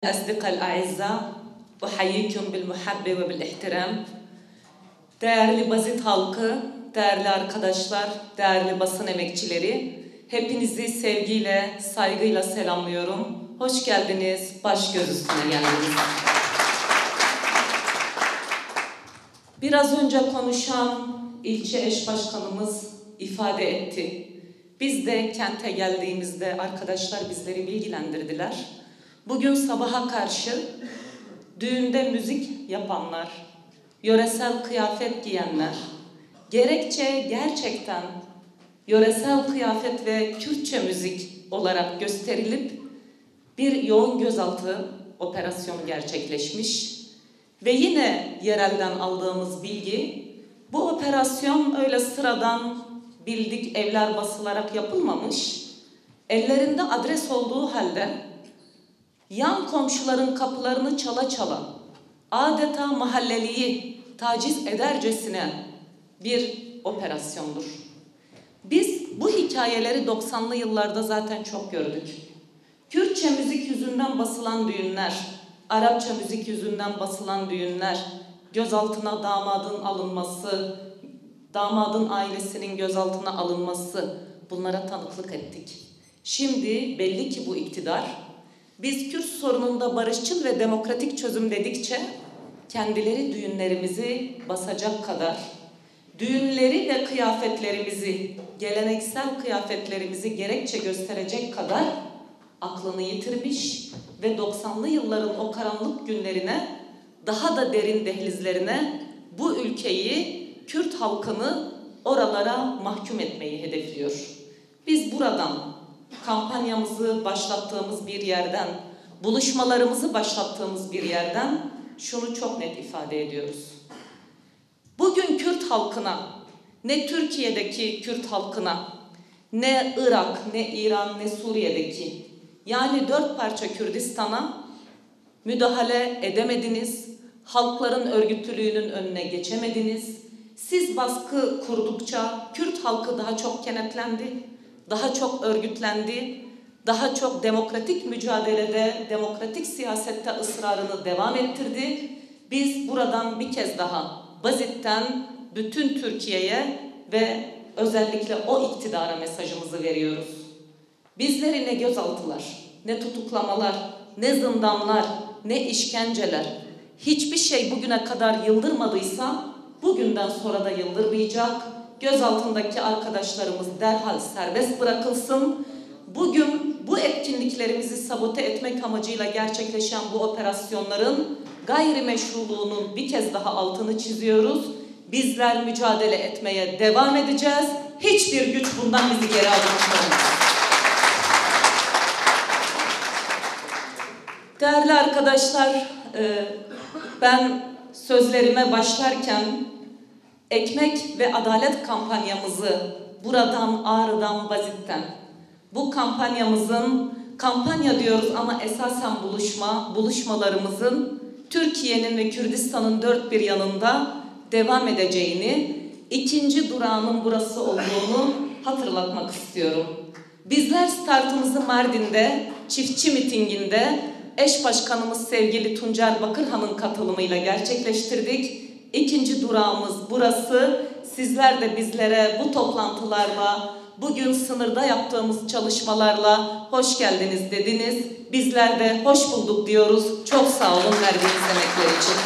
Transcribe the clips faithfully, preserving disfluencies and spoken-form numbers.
أصدقاء الأعزاء أحييكم بالمحبة وبالاحترام. Değerli Bazit halkı, değerli arkadaşlar, değerli basın emekçileri, hepinizi sevgiyle, saygıyla selamlıyorum. Hoş geldiniz, baş göz üstüne geldiniz. Biraz önce konuşan ilçe eş başkanımız ifade etti. Biz de kente geldiğimizde arkadaşlar bizleri bilgilendirdiler. Bugün sabaha karşı düğünde müzik yapanlar, yöresel kıyafet giyenler, gerekçe gerçekten yöresel kıyafet ve Kürtçe müzik olarak gösterilip bir yoğun gözaltı operasyonu gerçekleşmiş. Ve yine yerelden aldığımız bilgi, bu operasyon öyle sıradan bildik evler basılarak yapılmamış, ellerinde adres olduğu halde yan komşuların kapılarını çala çala, adeta mahalleliyi taciz edercesine bir operasyondur. Biz bu hikayeleri doksanlı yıllarda zaten çok gördük. Kürtçe müzik yüzünden basılan düğünler, Arapça müzik yüzünden basılan düğünler, gözaltına damadın alınması, damadın ailesinin gözaltına alınması, bunlara tanıklık ettik. Şimdi belli ki bu iktidar, biz Kürt sorununda barışçıl ve demokratik çözüm dedikçe, kendileri düğünlerimizi basacak kadar, düğünleri ve kıyafetlerimizi, geleneksel kıyafetlerimizi gerekçe gösterecek kadar aklını yitirmiş ve doksanlı yılların o karanlık günlerine, daha da derin dehlizlerine bu ülkeyi, Kürt halkını oralara mahkum etmeyi hedefliyor. Biz buradan kampanyamızı başlattığımız bir yerden, buluşmalarımızı başlattığımız bir yerden şunu çok net ifade ediyoruz. Bugün Kürt halkına, ne Türkiye'deki Kürt halkına, ne Irak, ne İran, ne Suriye'deki, yani dört parça Kürdistan'a müdahale edemediniz, halkların örgütlülüğünün önüne geçemediniz. Siz baskı kurdukça Kürt halkı daha çok kenetlendi, daha çok örgütlendi, daha çok demokratik mücadelede, demokratik siyasette ısrarını devam ettirdi. Biz buradan bir kez daha Bazit'ten bütün Türkiye'ye ve özellikle o iktidara mesajımızı veriyoruz. Bizleri ne gözaltılar, ne tutuklamalar, ne zindanlar, ne işkenceler, hiçbir şey bugüne kadar yıldırmadıysa bugünden sonra da yıldırmayacak. Gözaltındaki arkadaşlarımız derhal serbest bırakılsın. Bugün bu etkinliklerimizi sabote etmek amacıyla gerçekleşen bu operasyonların gayrimeşruluğunun bir kez daha altını çiziyoruz. Bizler mücadele etmeye devam edeceğiz. Hiçbir güç bundan bizi geri alamaz. Değerli arkadaşlar, ben sözlerime başlarken ekmek ve adalet kampanyamızı buradan, Ağrı'dan, Bazit'ten, bu kampanyamızın, kampanya diyoruz ama esasen buluşma, buluşmalarımızın Türkiye'nin ve Kürdistan'ın dört bir yanında devam edeceğini, ikinci durağının burası olduğunu hatırlatmak istiyorum. Bizler startımızı Mardin'de, çiftçi mitinginde eş başkanımız sevgili Tuncer Bakırhan'ın katılımıyla gerçekleştirdik. İkinci durağımız burası. Sizler de bizlere bu toplantılarla, bugün sınırda yaptığımız çalışmalarla hoş geldiniz dediniz. Bizler de hoş bulduk diyoruz. Çok sağ olun verdiğiniz emekler için.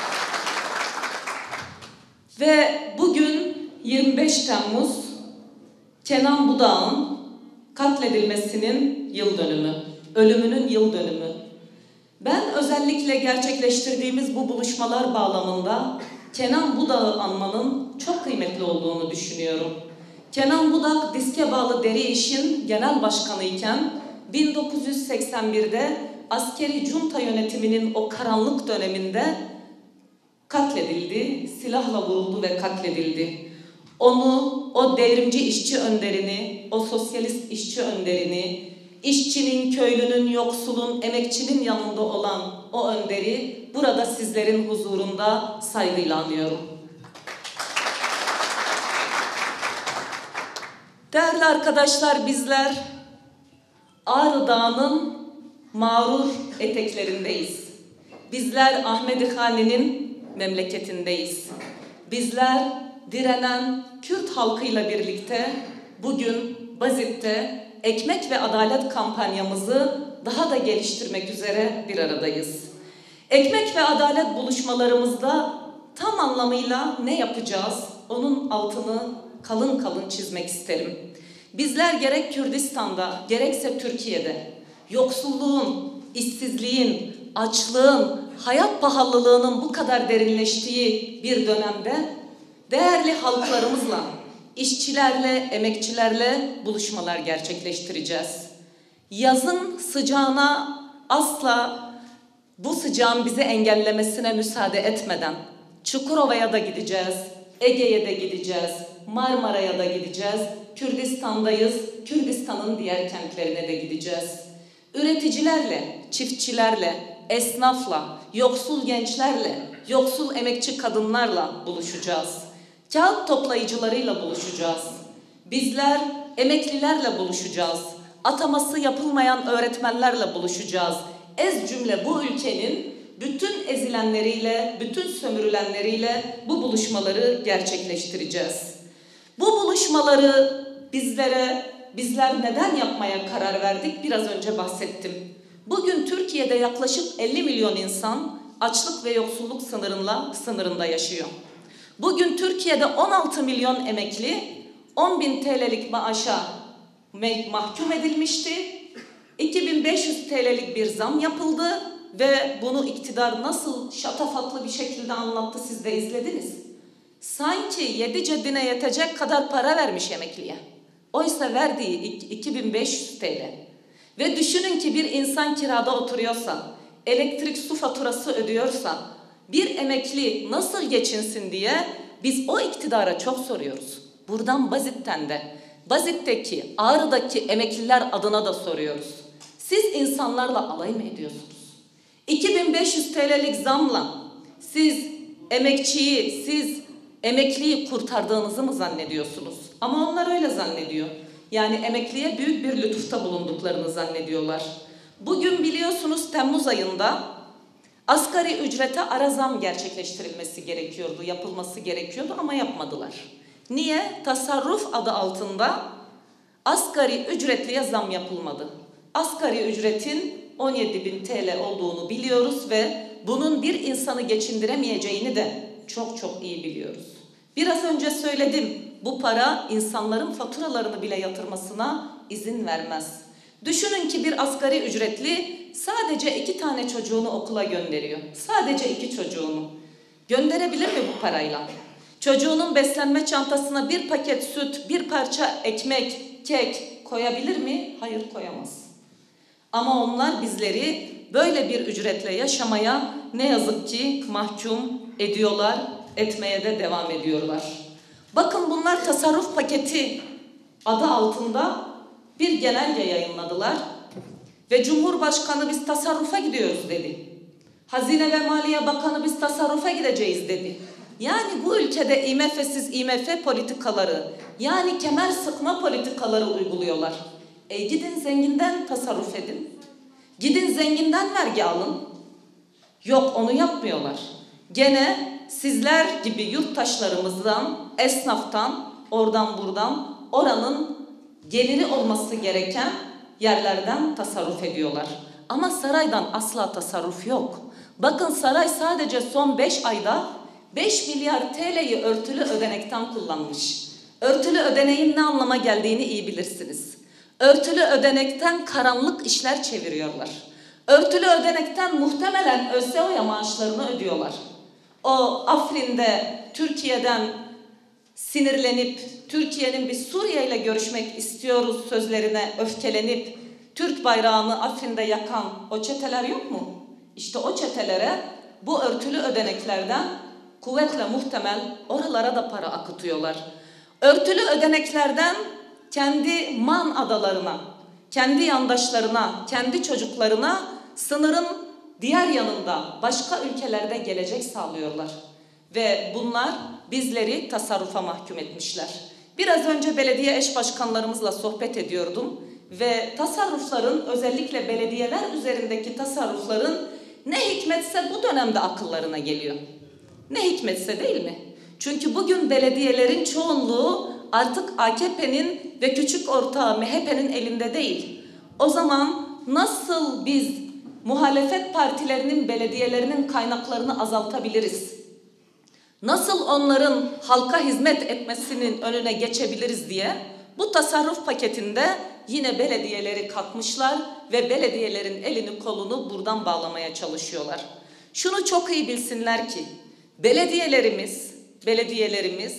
Ve bugün yirmi beş Temmuz Kenan Budak'ın katledilmesinin yıl dönümü, ölümünün yıl dönümü. Ben özellikle gerçekleştirdiğimiz bu buluşmalar bağlamında Kenan Budak'ı anmanın çok kıymetli olduğunu düşünüyorum. Kenan Budak, Diske Bağlı Deri İş'in genel başkanı iken bin dokuz yüz seksen bir'de askeri junta yönetiminin o karanlık döneminde katledildi, silahla vuruldu ve katledildi. Onu, o devrimci işçi önderini, o sosyalist işçi önderini, işçinin, köylünün, yoksulun, emekçinin yanında olan o önderi burada sizlerin huzurunda saygıyla anıyorum. Değerli arkadaşlar, bizler Ağrı Dağı'nın mağrur eteklerindeyiz. Bizler Ahmedi Hani'nin memleketindeyiz. Bizler direnen Kürt halkıyla birlikte bugün Bazit'te ekmek ve adalet kampanyamızı daha da geliştirmek üzere bir aradayız. Ekmek ve adalet buluşmalarımızda tam anlamıyla ne yapacağız? Onun altını kalın kalın çizmek isterim. Bizler gerek Kürdistan'da gerekse Türkiye'de yoksulluğun, işsizliğin, açlığın, hayat pahalılığının bu kadar derinleştiği bir dönemde değerli halklarımızla, işçilerle, emekçilerle buluşmalar gerçekleştireceğiz. Yazın sıcağına asla bu sıcağın bizi engellemesine müsaade etmeden Çukurova'ya da gideceğiz, Ege'ye de gideceğiz, Marmara'ya da gideceğiz, Kürdistan'dayız, Kürdistan'ın diğer kentlerine de gideceğiz. Üreticilerle, çiftçilerle, esnafla, yoksul gençlerle, yoksul emekçi kadınlarla buluşacağız. Kağıt toplayıcılarıyla buluşacağız. Bizler emeklilerle buluşacağız. Ataması yapılmayan öğretmenlerle buluşacağız. Ez cümle bu ülkenin bütün ezilenleriyle, bütün sömürülenleriyle bu buluşmaları gerçekleştireceğiz. Bu buluşmaları bizlere, bizler neden yapmaya karar verdik? Biraz önce bahsettim. Bugün Türkiye'de yaklaşık elli milyon insan açlık ve yoksulluk sınırında, sınırında yaşıyor. Bugün Türkiye'de on altı milyon emekli on bin T L'lik maaşa mahkum edilmişti. iki bin beş yüz T L'lik bir zam yapıldı ve bunu iktidar nasıl şatafatlı bir şekilde anlattı, siz de izlediniz. Sanki yedi ceddine yetecek kadar para vermiş emekliye. Oysa verdiği iki bin beş yüz T L. Ve düşünün ki bir insan kirada oturuyorsa, elektrik su faturası ödüyorsa, bir emekli nasıl geçinsin diye biz o iktidara çok soruyoruz. Buradan Bazit'ten de, Bazit'teki, Ağrı'daki emekliler adına da soruyoruz. Siz insanlarla alay mı ediyorsunuz? iki bin beş yüz T L'lik zamla siz emekçiyi, siz emekliyi kurtardığınızı mı zannediyorsunuz? Ama onlar öyle zannediyor. Yani emekliye büyük bir lütufta bulunduklarını zannediyorlar. Bugün biliyorsunuz Temmuz ayında asgari ücrete ara zam gerçekleştirilmesi gerekiyordu, yapılması gerekiyordu ama yapmadılar. Niye? Tasarruf adı altında asgari ücretliye zam yapılmadı. Asgari ücretin on yedi bin T L olduğunu biliyoruz ve bunun bir insanı geçindiremeyeceğini de çok çok iyi biliyoruz. Biraz önce söyledim, bu para insanların faturalarını bile yatırmasına izin vermez. Düşünün ki bir asgari ücretli sadece iki tane çocuğunu okula gönderiyor. Sadece iki çocuğunu. Gönderebilir mi bu parayla? Çocuğunun beslenme çantasına bir paket süt, bir parça ekmek, kek koyabilir mi? Hayır, koyamaz. Ama onlar bizleri böyle bir ücretle yaşamaya ne yazık ki mahkum ediyorlar, etmeye de devam ediyorlar. Bakın bunlar tasarruf paketi adı altında bir genelge yayınladılar ve Cumhurbaşkanı biz tasarrufa gidiyoruz dedi. Hazine ve Maliye Bakanı biz tasarrufa gideceğiz dedi. Yani bu ülkede I M F'siz I M F politikaları, yani kemer sıkma politikaları uyguluyorlar. E gidin zenginden tasarruf edin. Gidin zenginden vergi alın. Yok, onu yapmıyorlar. Gene sizler gibi yurttaşlarımızdan, esnaftan, oradan buradan oranın geliri olması gereken yerlerden tasarruf ediyorlar. Ama saraydan asla tasarruf yok. Bakın saray sadece son beş ayda beş milyar T L'yi örtülü ödenekten kullanmış. Örtülü ödeneğin ne anlama geldiğini iyi bilirsiniz. Örtülü ödenekten karanlık işler çeviriyorlar. Örtülü ödenekten muhtemelen ÖSEO'ya maaşlarını ödüyorlar. O Afrin'de Türkiye'den sinirlenip Türkiye'nin biz Suriye ile görüşmek istiyoruz sözlerine öfkelenip Türk bayrağını Afrin'de yakan o çeteler yok mu? İşte o çetelere bu örtülü ödeneklerden kuvvetle muhtemel oralara da para akıtıyorlar. Örtülü ödeneklerden kendi Man adalarına, kendi yandaşlarına, kendi çocuklarına sınırın diğer yanında başka ülkelerde gelecek sağlıyorlar. Ve bunlar bizleri tasarrufa mahkum etmişler. Biraz önce belediye eş başkanlarımızla sohbet ediyordum. ve tasarrufların, özellikle belediyeler üzerindeki tasarrufların ne hikmetse bu dönemde akıllarına geliyor. Ne hikmetse, değil mi? Çünkü bugün belediyelerin çoğunluğu artık A K P'nin ve küçük ortağı M H P'nin elinde değil. O zaman nasıl biz muhalefet partilerinin, belediyelerinin kaynaklarını azaltabiliriz? Nasıl onların halka hizmet etmesinin önüne geçebiliriz diye bu tasarruf paketinde yine belediyeleri kalkmışlar ve belediyelerin elini kolunu buradan bağlamaya çalışıyorlar. Şunu çok iyi bilsinler ki belediyelerimiz, belediyelerimiz,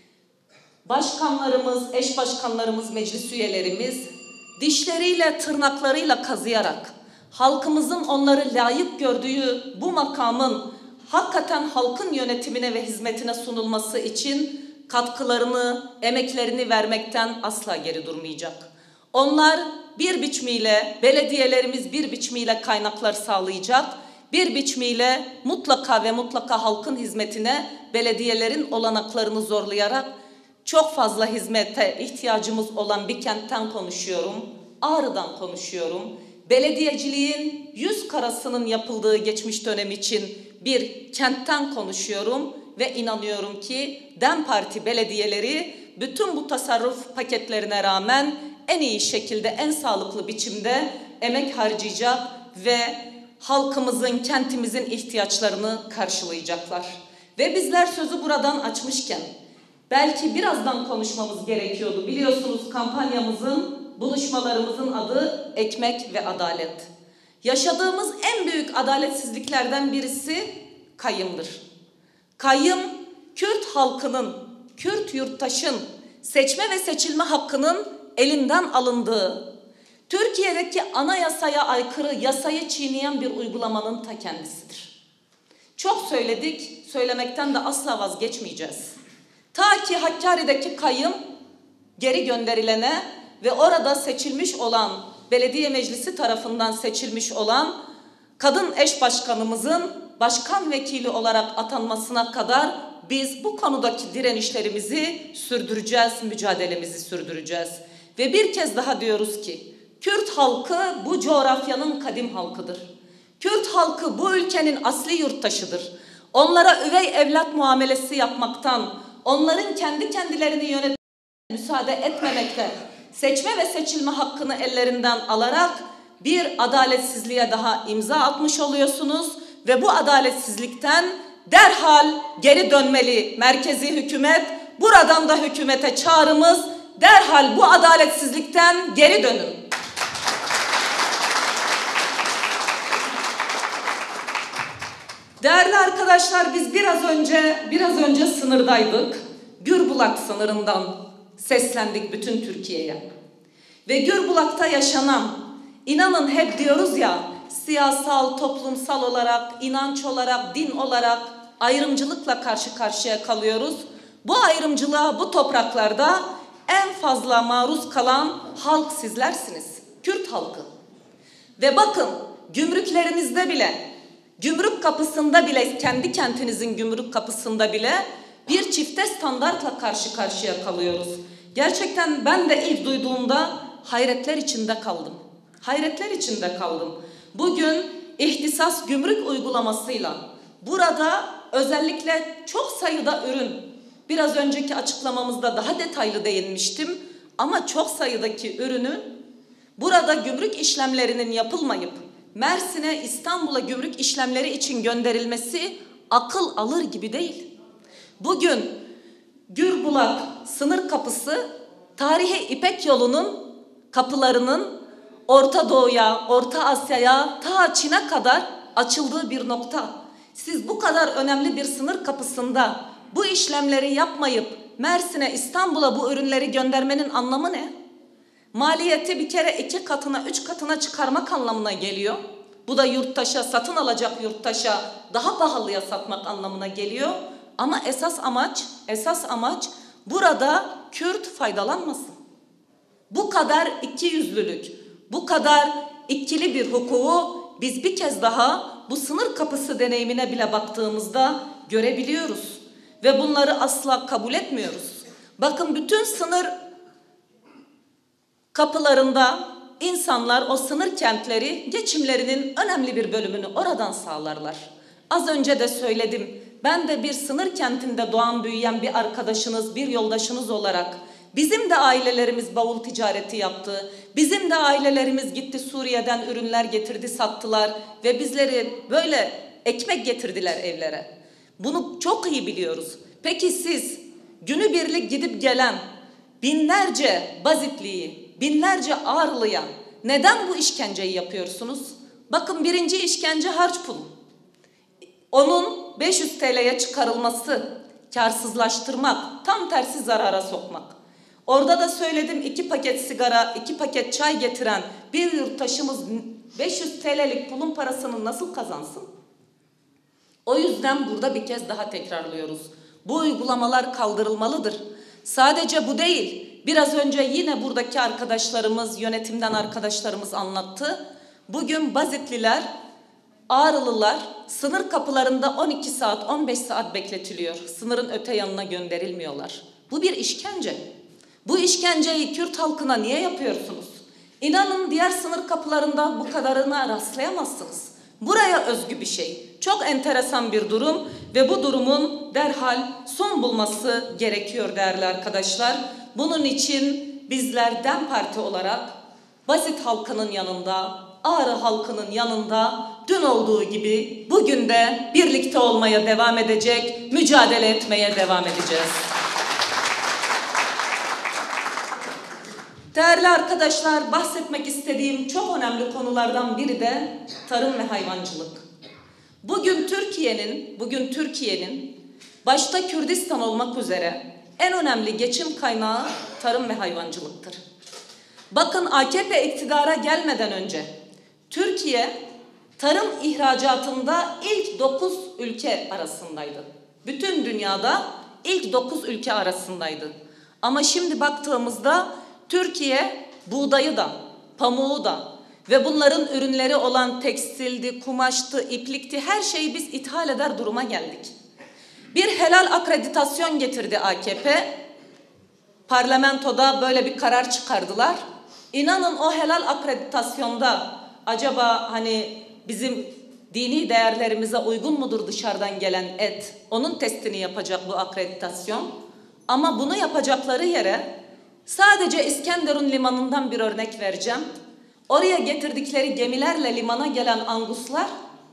başkanlarımız, eş başkanlarımız, meclis üyelerimiz dişleriyle, tırnaklarıyla kazıyarak halkımızın onları layık gördüğü bu makamın hakikaten halkın yönetimine ve hizmetine sunulması için katkılarını, emeklerini vermekten asla geri durmayacak. Onlar bir biçimiyle, belediyelerimiz bir biçimiyle kaynaklar sağlayacak, bir biçimiyle mutlaka ve mutlaka halkın hizmetine belediyelerin olanaklarını zorlayarak çok fazla hizmete ihtiyacımız olan bir kentten konuşuyorum, Ağrı'dan konuşuyorum. Belediyeciliğin yüz karasının yapıldığı geçmiş dönem için bir kentten konuşuyorum ve inanıyorum ki DEM Parti belediyeleri bütün bu tasarruf paketlerine rağmen en iyi şekilde, en sağlıklı biçimde emek harcayacak ve halkımızın, kentimizin ihtiyaçlarını karşılayacaklar. Ve bizler sözü buradan açmışken belki birazdan konuşmamız gerekiyordu. Biliyorsunuz kampanyamızın, buluşmalarımızın adı Ekmek ve Adalet. Yaşadığımız en büyük adaletsizliklerden birisi kayımdır. Kayım, Kürt halkının, Kürt yurttaşın seçme ve seçilme hakkının elinden alındığı, Türkiye'deki anayasaya aykırı yasayı çiğneyen bir uygulamanın ta kendisidir. Çok söyledik, söylemekten de asla vazgeçmeyeceğiz. Ta ki Hakkari'deki kayım geri gönderilene ve orada seçilmiş olan, belediye meclisi tarafından seçilmiş olan kadın eş başkanımızın başkan vekili olarak atanmasına kadar biz bu konudaki direnişlerimizi sürdüreceğiz, mücadelemizi sürdüreceğiz. Ve bir kez daha diyoruz ki, Kürt halkı bu coğrafyanın kadim halkıdır. Kürt halkı bu ülkenin asli yurttaşıdır. Onlara üvey evlat muamelesi yapmaktan, onların kendi kendilerini yönetmeye müsaade etmemekte, seçme ve seçilme hakkını ellerinden alarak bir adaletsizliğe daha imza atmış oluyorsunuz ve bu adaletsizlikten derhal geri dönmeli merkezi hükümet. Buradan da hükümete çağrımız, derhal bu adaletsizlikten geri dönün. Değerli arkadaşlar, biz biraz önce biraz önce sınırdaydık. Gürbulak sınırından seslendik bütün Türkiye'ye. Ve Gürbulak'ta yaşanan, inanın hep diyoruz ya, siyasal, toplumsal olarak, inanç olarak, din olarak ayrımcılıkla karşı karşıya kalıyoruz. Bu ayrımcılığa bu topraklarda en fazla maruz kalan halk sizlersiniz. Kürt halkı. Ve bakın, gümrüklerinizde bile, gümrük kapısında bile, kendi kentinizin gümrük kapısında bile bir çifte standartla karşı karşıya kalıyoruz. Gerçekten ben de ilk duyduğumda hayretler içinde kaldım. Hayretler içinde kaldım. Bugün ihtisas gümrük uygulamasıyla burada özellikle çok sayıda ürün, biraz önceki açıklamamızda daha detaylı değinmiştim ama çok sayıdaki ürünün burada gümrük işlemlerinin yapılmayıp Mersin'e, İstanbul'a gümrük işlemleri için gönderilmesi akıl alır gibi değil. Bugün Gürbulak sınır kapısı tarihi İpek yolunun kapılarının Orta Doğu'ya, Orta Asya'ya, ta Çin'e kadar açıldığı bir nokta. Siz bu kadar önemli bir sınır kapısında bu işlemleri yapmayıp Mersin'e, İstanbul'a bu ürünleri göndermenin anlamı ne? Maliyeti bir kere iki katına, üç katına çıkarmak anlamına geliyor. Bu da yurttaşa, satın alacak yurttaşa daha pahalıya satmak anlamına geliyor. Ama esas amaç, esas amaç burada Kürt faydalanmasın. Bu kadar ikiyüzlülük, bu kadar ikili bir hukuku biz bir kez daha bu sınır kapısı deneyimine bile baktığımızda görebiliyoruz. Ve bunları asla kabul etmiyoruz. Bakın bütün sınır kapılarında insanlar o sınır kentleri geçimlerinin önemli bir bölümünü oradan sağlarlar. Az önce de söyledim. Ben de bir sınır kentinde doğan büyüyen bir arkadaşınız, bir yoldaşınız olarak bizim de ailelerimiz bavul ticareti yaptı. Bizim de ailelerimiz gitti Suriye'den ürünler getirdi, sattılar ve bizleri böyle ekmek getirdiler evlere. Bunu çok iyi biliyoruz. Peki siz günübirlik gidip gelen binlerce Bazitli'yi, binlerce Ağrılı'ya neden bu işkenceyi yapıyorsunuz? Bakın, birinci işkence harç pulu. Onun beş yüz TL'ye çıkarılması, karsızlaştırmak, tam tersi zarara sokmak. Orada da söyledim, iki paket sigara, iki paket çay getiren bir yurttaşımız beş yüz TL'lik pulun parasını nasıl kazansın? O yüzden burada bir kez daha tekrarlıyoruz. Bu uygulamalar kaldırılmalıdır. Sadece bu değil, biraz önce yine buradaki arkadaşlarımız, yönetimden arkadaşlarımız anlattı. Bugün Bazitliler, Ağrılılar sınır kapılarında on iki saat, on beş saat bekletiliyor. Sınırın öte yanına gönderilmiyorlar. Bu bir işkence. Bu işkenceyi Kürt halkına niye yapıyorsunuz? İnanın diğer sınır kapılarında bu kadarına rastlayamazsınız. Buraya özgü bir şey. Çok enteresan bir durum ve bu durumun derhal son bulması gerekiyor değerli arkadaşlar. Bunun için bizler DEM Parti olarak Bazit halkının yanında, Ağrı halkının yanında dün olduğu gibi bugün de birlikte olmaya devam edecek, mücadele etmeye devam edeceğiz. Değerli arkadaşlar, bahsetmek istediğim çok önemli konulardan biri de tarım ve hayvancılık. Bugün Türkiye'nin, bugün Türkiye'nin başta Kürdistan olmak üzere en önemli geçim kaynağı tarım ve hayvancılıktır. Bakın, A K P iktidara gelmeden önce Türkiye tarım ihracatında ilk dokuz ülke arasındaydı. Bütün dünyada ilk dokuz ülke arasındaydı. Ama şimdi baktığımızda Türkiye buğdayı da, pamuğu da ve bunların ürünleri olan tekstildi, kumaştı, iplikti, her şeyi biz ithal eder duruma geldik. Bir helal akreditasyon getirdi A K P. Parlamentoda böyle bir karar çıkardılar. İnanın o helal akreditasyonda acaba hani bizim dini değerlerimize uygun mudur dışarıdan gelen et? Onun testini yapacak bu akreditasyon. Ama bunu yapacakları yere sadece İskenderun limanından bir örnek vereceğim. Oraya getirdikleri gemilerle limana gelen anguslar,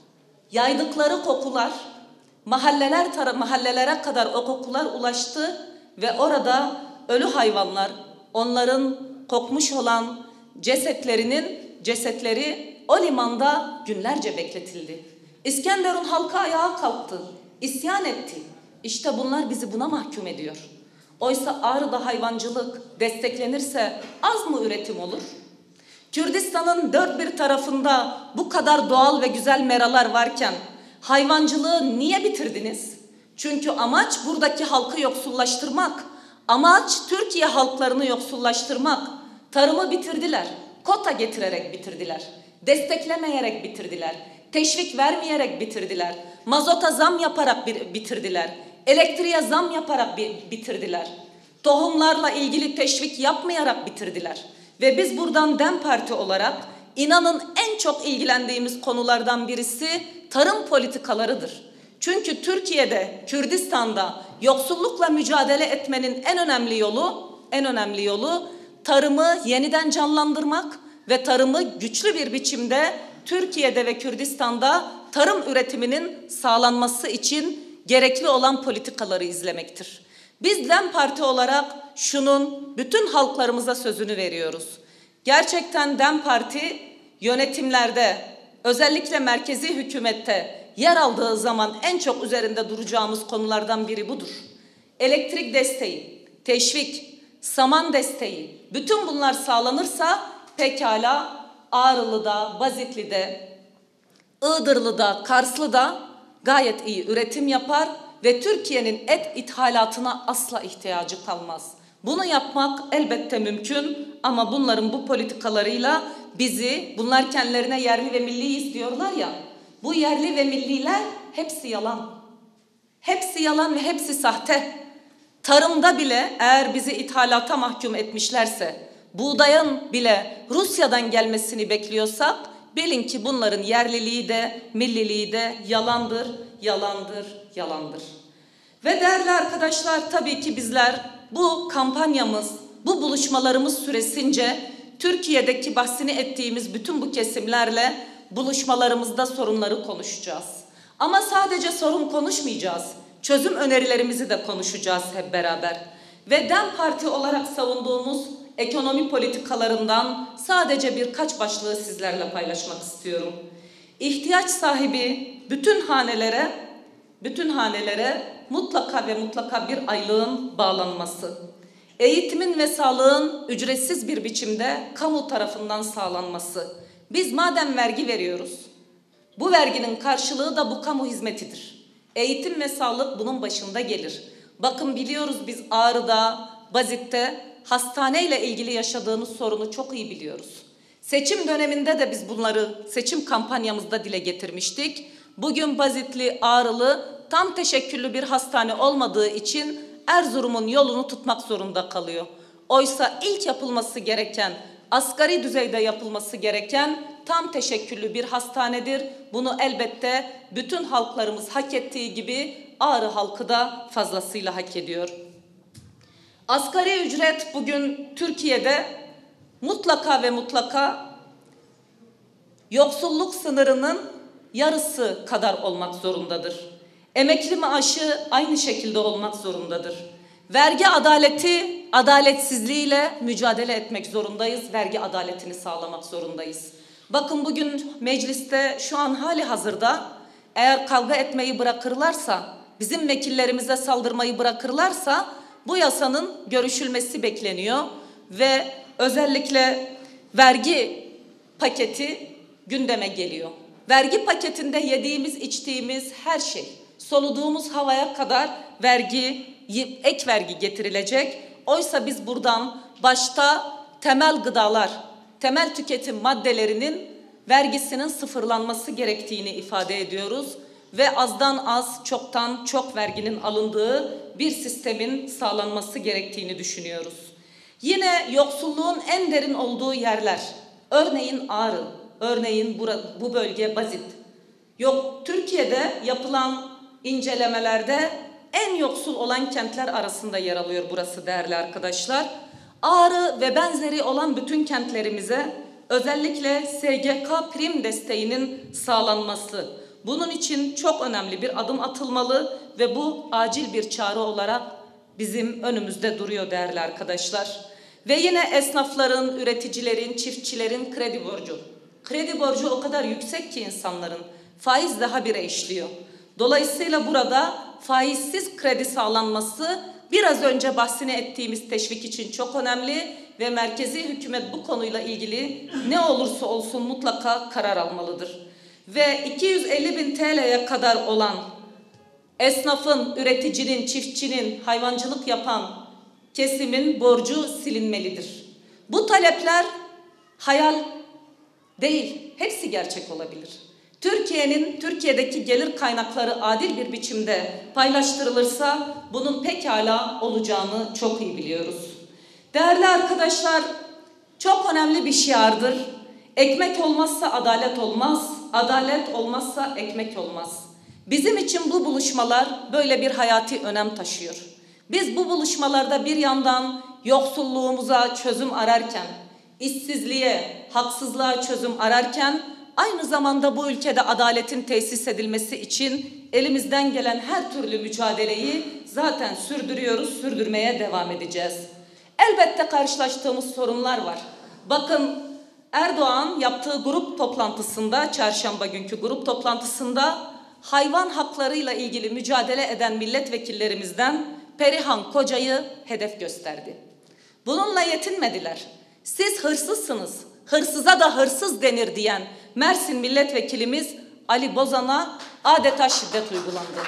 yaydıkları kokular, mahalleler mahallelere kadar o kokular ulaştı ve orada ölü hayvanlar, onların kokmuş olan cesetlerinin cesetleri o limanda günlerce bekletildi. İskenderun halkı ayağa kalktı, isyan etti. İşte bunlar bizi buna mahkum ediyor. Oysa Ağrı'da hayvancılık desteklenirse az mı üretim olur? Kürdistan'ın dört bir tarafında bu kadar doğal ve güzel meralar varken hayvancılığı niye bitirdiniz? Çünkü amaç buradaki halkı yoksullaştırmak. Amaç Türkiye halklarını yoksullaştırmak. Tarımı bitirdiler. Kota getirerek bitirdiler. Desteklemeyerek bitirdiler. Teşvik vermeyerek bitirdiler. Mazota zam yaparak bitirdiler. Elektriğe zam yaparak bitirdiler. Tohumlarla ilgili teşvik yapmayarak bitirdiler. Ve biz buradan DEM Parti olarak inanın en çok ilgilendiğimiz konulardan birisi tarım politikalarıdır. Çünkü Türkiye'de, Kürdistan'da yoksullukla mücadele etmenin en önemli yolu, en önemli yolu tarımı yeniden canlandırmak ve tarımı güçlü bir biçimde Türkiye'de ve Kürdistan'da tarım üretiminin sağlanması için gerekli olan politikaları izlemektir. Biz DEM Parti olarak şunun bütün halklarımıza sözünü veriyoruz. Gerçekten DEM Parti yönetimlerde, özellikle merkezi hükümette yer aldığı zaman en çok üzerinde duracağımız konulardan biri budur. Elektrik desteği, teşvik, saman desteği, bütün bunlar sağlanırsa pekala Ağrılı'da, Bazitli'de, Iğdırlı'da, Karslı'da gayet iyi üretim yapar ve Türkiye'nin et ithalatına asla ihtiyacı kalmaz. Bunu yapmak elbette mümkün ama bunların bu politikalarıyla bizi, bunlar kendilerine yerli ve milliyiz diyorlar ya, bu yerli ve milliler hepsi yalan. Hepsi yalan ve hepsi sahte. Tarımda bile eğer bizi ithalata mahkum etmişlerse, buğdayın bile Rusya'dan gelmesini bekliyorsak bilin ki bunların yerliliği de milliliği de yalandır, yalandır, yalandır. Ve değerli arkadaşlar, tabii ki bizler bu kampanyamız, bu buluşmalarımız süresince Türkiye'deki bahsini ettiğimiz bütün bu kesimlerle buluşmalarımızda sorunları konuşacağız. Ama sadece sorun konuşmayacağız. Çözüm önerilerimizi de konuşacağız hep beraber. Ve DEM Parti olarak savunduğumuz ekonomi politikalarından sadece birkaç başlığı sizlerle paylaşmak istiyorum. İhtiyaç sahibi bütün hanelere, bütün hanelere mutlaka ve mutlaka bir aylığın bağlanması. Eğitimin ve sağlığın ücretsiz bir biçimde kamu tarafından sağlanması. Biz madem vergi veriyoruz, bu verginin karşılığı da bu kamu hizmetidir. Eğitim ve sağlık bunun başında gelir. Bakın biliyoruz, biz Ağrı'da, Bazit'te hastaneyle ilgili yaşadığımız sorunu çok iyi biliyoruz. Seçim döneminde de biz bunları seçim kampanyamızda dile getirmiştik. Bugün Bazitli, Ağrılı tam teşekküllü bir hastane olmadığı için Erzurum'un yolunu tutmak zorunda kalıyor. Oysa ilk yapılması gereken, asgari düzeyde yapılması gereken tam teşekküllü bir hastanedir. Bunu elbette bütün halklarımız hak ettiği gibi Ağrı halkı da fazlasıyla hak ediyor. Asgari ücret bugün Türkiye'de mutlaka ve mutlaka yoksulluk sınırının yarısı kadar olmak zorundadır. Emekli maaşı aynı şekilde olmak zorundadır. Vergi adaleti, adaletsizliğiyle mücadele etmek zorundayız. Vergi adaletini sağlamak zorundayız. Bakın bugün mecliste şu an hali hazırda eğer kavga etmeyi bırakırlarsa, bizim vekillerimize saldırmayı bırakırlarsa bu yasanın görüşülmesi bekleniyor ve özellikle vergi paketi gündeme geliyor. Vergi paketinde yediğimiz, içtiğimiz her şey, soluduğumuz havaya kadar vergi, ek vergi getirilecek. Oysa biz buradan başta temel gıdalar, temel tüketim maddelerinin vergisinin sıfırlanması gerektiğini ifade ediyoruz. Ve azdan az, çoktan çok verginin alındığı bir sistemin sağlanması gerektiğini düşünüyoruz. Yine yoksulluğun en derin olduğu yerler, örneğin Ağrı, örneğin bu bölge Bazit. Yok, Türkiye'de yapılan incelemelerde en yoksul olan kentler arasında yer alıyor burası değerli arkadaşlar. Ağrı ve benzeri olan bütün kentlerimize özellikle S G K prim desteğinin sağlanması. Bunun için çok önemli bir adım atılmalı ve bu acil bir çağrı olarak bizim önümüzde duruyor değerli arkadaşlar. Ve yine esnafların, üreticilerin, çiftçilerin kredi borcu. Kredi borcu o kadar yüksek ki insanların, faiz daha bire işliyor. Dolayısıyla burada faizsiz kredi sağlanması biraz önce bahsini ettiğimiz teşvik için çok önemli ve merkezi hükümet bu konuyla ilgili ne olursa olsun mutlaka karar almalıdır. Ve iki yüz elli bin T L'ye kadar olan esnafın, üreticinin, çiftçinin, hayvancılık yapan kesimin borcu silinmelidir. Bu talepler hayal değil, hepsi gerçek olabilir. Türkiye'nin, Türkiye'deki gelir kaynakları adil bir biçimde paylaştırılırsa bunun pekala olacağını çok iyi biliyoruz. Değerli arkadaşlar, çok önemli bir şiardır. Ekmek olmazsa adalet olmaz, adalet olmazsa ekmek olmaz. Bizim için bu buluşmalar böyle bir hayati önem taşıyor. Biz bu buluşmalarda bir yandan yoksulluğumuza çözüm ararken, işsizliğe, haksızlığa çözüm ararken, aynı zamanda bu ülkede adaletin tesis edilmesi için elimizden gelen her türlü mücadeleyi zaten sürdürüyoruz, sürdürmeye devam edeceğiz. Elbette karşılaştığımız sorunlar var. Bakın Erdoğan yaptığı grup toplantısında, çarşamba günkü grup toplantısında hayvan haklarıyla ilgili mücadele eden milletvekillerimizden Perihan Koca'yı hedef gösterdi. Bununla yetinmediler. Siz hırsızsınız, hırsıza da hırsız denir diyen Mersin milletvekilimiz Ali Bozan'a adeta şiddet uygulandı.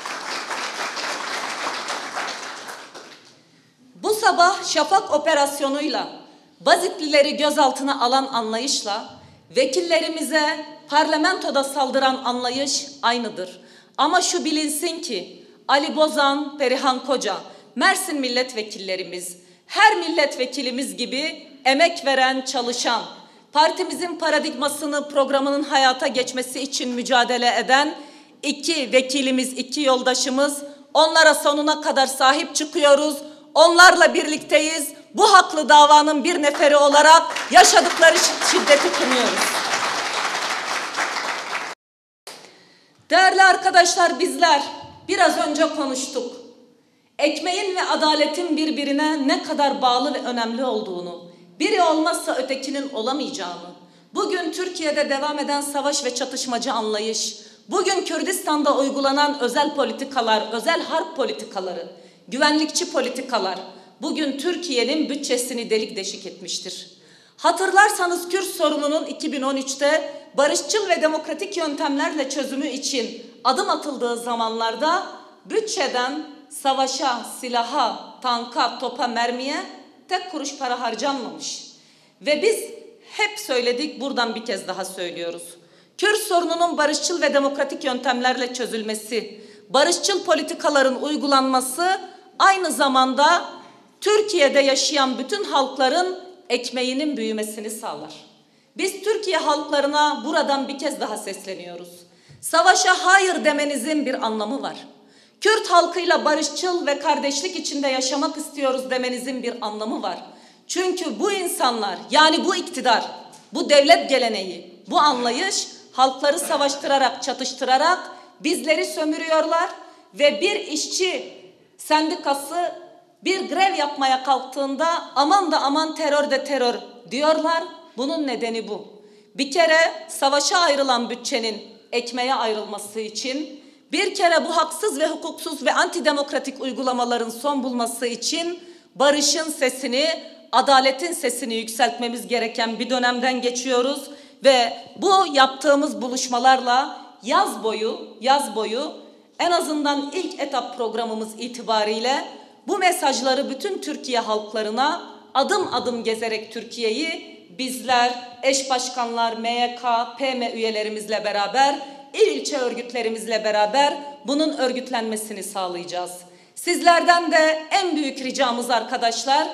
Bu sabah Şafak operasyonuyla Bazitlileri gözaltına alan anlayışla vekillerimize parlamentoda saldıran anlayış aynıdır. Ama şu bilinsin ki Ali Bozan, Perihan Koca, Mersin milletvekillerimiz, her milletvekilimiz gibi emek veren, çalışan, partimizin paradigmasını, programının hayata geçmesi için mücadele eden iki vekilimiz, iki yoldaşımız, onlara sonuna kadar sahip çıkıyoruz. Onlarla birlikteyiz. Bu haklı davanın bir neferi olarak yaşadıkları şiddeti kınıyoruz. Değerli arkadaşlar, bizler biraz önce konuştuk. Ekmeğin ve adaletin birbirine ne kadar bağlı ve önemli olduğunu, biri olmazsa ötekinin olamayacağını, bugün Türkiye'de devam eden savaş ve çatışmacı anlayış, bugün Kürdistan'da uygulanan özel politikalar, özel harp politikaları, güvenlikçi politikalar, bugün Türkiye'nin bütçesini delik deşik etmiştir. Hatırlarsanız Kürt sorununun iki bin on üçte barışçıl ve demokratik yöntemlerle çözümü için adım atıldığı zamanlarda bütçeden savaşa, silaha, tanka, topa, mermiye tek kuruş para harcanmamış. Ve biz hep söyledik, buradan bir kez daha söylüyoruz. Kürt sorununun barışçıl ve demokratik yöntemlerle çözülmesi, barışçıl politikaların uygulanması aynı zamanda Türkiye'de yaşayan bütün halkların ekmeğinin büyümesini sağlar. Biz Türkiye halklarına buradan bir kez daha sesleniyoruz. Savaşa hayır demenizin bir anlamı var. Kürt halkıyla barışçıl ve kardeşlik içinde yaşamak istiyoruz demenizin bir anlamı var. Çünkü bu insanlar, yani bu iktidar, bu devlet geleneği, bu anlayış halkları savaştırarak, çatıştırarak bizleri sömürüyorlar ve bir işçi sendikası bir grev yapmaya kalktığında aman da aman terör de terör diyorlar. Bunun nedeni bu. Bir kere savaşa ayrılan bütçenin ekmeğe ayrılması için, bir kere bu haksız ve hukuksuz ve antidemokratik uygulamaların son bulması için barışın sesini, adaletin sesini yükseltmemiz gereken bir dönemden geçiyoruz ve bu yaptığımız buluşmalarla yaz boyu, yaz boyu en azından ilk etap programımız itibariyle bu mesajları bütün Türkiye halklarına adım adım gezerek Türkiye'yi bizler, eş başkanlar, M Y K, P M üyelerimizle beraber, il ilçe örgütlerimizle beraber bunun örgütlenmesini sağlayacağız. Sizlerden de en büyük ricamız arkadaşlar,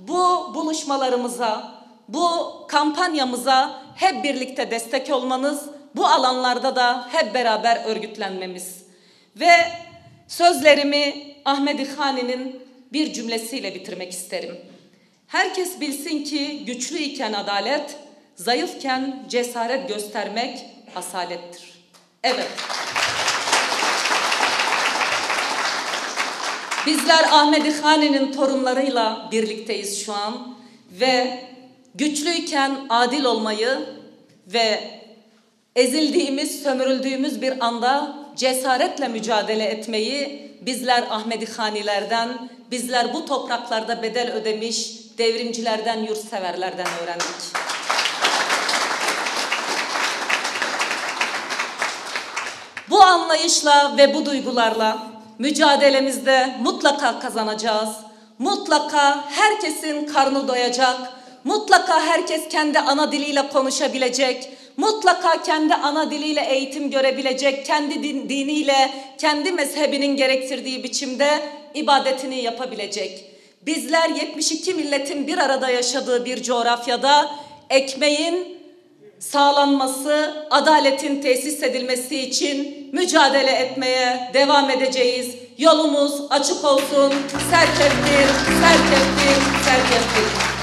bu buluşmalarımıza, bu kampanyamıza hep birlikte destek olmanız, bu alanlarda da hep beraber örgütlenmemiz. Ve sözlerimi Ahmedi Hani'nin bir cümlesiyle bitirmek isterim. Herkes bilsin ki güçlü iken adalet, zayıfken cesaret göstermek asalettir. Evet. Bizler Ahmedi Hani'nin torunlarıyla birlikteyiz şu an ve güçlüyken adil olmayı ve ezildiğimiz, sömürüldüğümüz bir anda cesaretle mücadele etmeyi bizler Ahmedi Hanilerden, bizler bu topraklarda bedel ödemiş devrimcilerden, yurtseverlerden öğrendik. Bu anlayışla ve bu duygularla mücadelemizde mutlaka kazanacağız. Mutlaka herkesin karnı doyacak. Mutlaka herkes kendi ana diliyle konuşabilecek. Mutlaka kendi ana diliyle eğitim görebilecek. Kendi din, diniyle, kendi mezhebinin gerektirdiği biçimde ibadetini yapabilecek. Bizler yetmiş iki milletin bir arada yaşadığı bir coğrafyada ekmeğin sağlanması, adaletin tesis edilmesi için mücadele etmeye devam edeceğiz. Yolumuz açık olsun. Serkeftir, serkeftir, serkeftir.